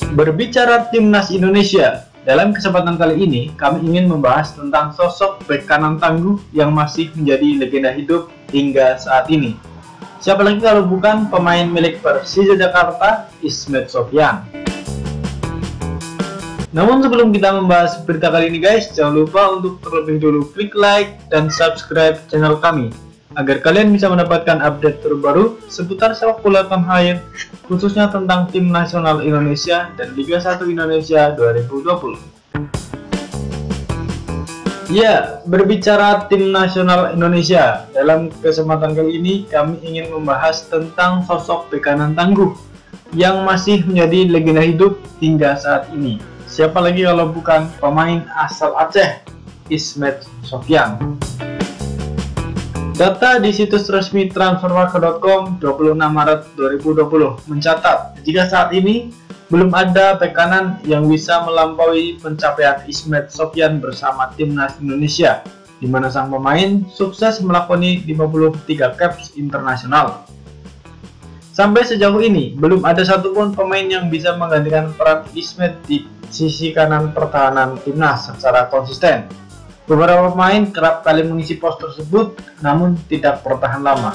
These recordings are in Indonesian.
Berbicara timnas Indonesia, dalam kesempatan kali ini kami ingin membahas tentang sosok bek kanan tangguh yang masih menjadi legenda hidup hingga saat ini. Siapa lagi kalau bukan pemain milik Persija Jakarta, Ismet Sofyan. Namun sebelum kita membahas berita kali ini guys, jangan lupa untuk terlebih dulu klik like dan subscribe channel kami agar kalian bisa mendapatkan update terbaru seputar sepak bola tanah air, khususnya tentang tim nasional Indonesia dan Liga 1 Indonesia 2020. Ya, berbicara tim nasional Indonesia, dalam kesempatan kali ini kami ingin membahas tentang sosok bek kanan tangguh yang masih menjadi legenda hidup hingga saat ini. Siapa lagi kalau bukan pemain asal Aceh, Ismet Sofyan. Data di situs resmi transfermarkt.com 26 Maret 2020 mencatat jika saat ini belum ada bek kanan yang bisa melampaui pencapaian Ismet Sofyan bersama timnas Indonesia, di mana sang pemain sukses melakoni 53 caps internasional. Sampai sejauh ini belum ada satupun pemain yang bisa menggantikan peran Ismet di sisi kanan pertahanan timnas secara konsisten. Beberapa pemain kerap kali mengisi pos tersebut, namun tidak bertahan lama.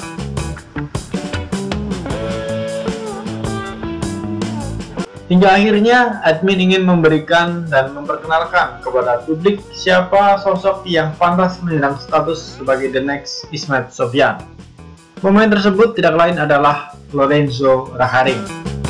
Hingga akhirnya, admin ingin memberikan dan memperkenalkan kepada publik siapa sosok yang pantas menyandang status sebagai the next Ismet Sofyan. Pemain tersebut tidak lain adalah Lorenzo Raharing.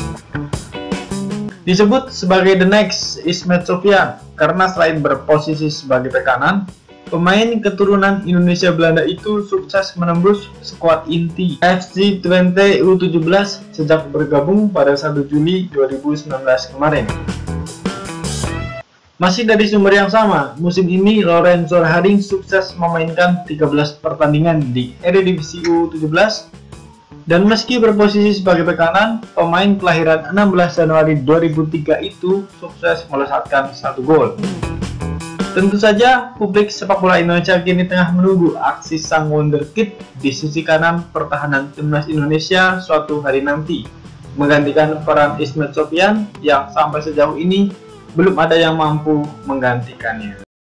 Disebut sebagai the next Ismet Sofyan karena selain berposisi sebagai bek kanan, pemain keturunan Indonesia Belanda itu sukses menembus skuad inti FC Twente U17 sejak bergabung pada 1 Juli 2019 kemarin. Masih dari sumber yang sama, musim ini Lorenzo Raharing sukses memainkan 13 pertandingan di Eredivisie U17. Dan meski berposisi sebagai bek kanan, pemain kelahiran 16 Januari 2003 itu sukses melesatkan 1 gol. Tentu saja, publik sepak bola Indonesia kini tengah menunggu aksi sang wonderkid di sisi kanan pertahanan timnas Indonesia suatu hari nanti, menggantikan peran Ismet Sofyan yang sampai sejauh ini belum ada yang mampu menggantikannya.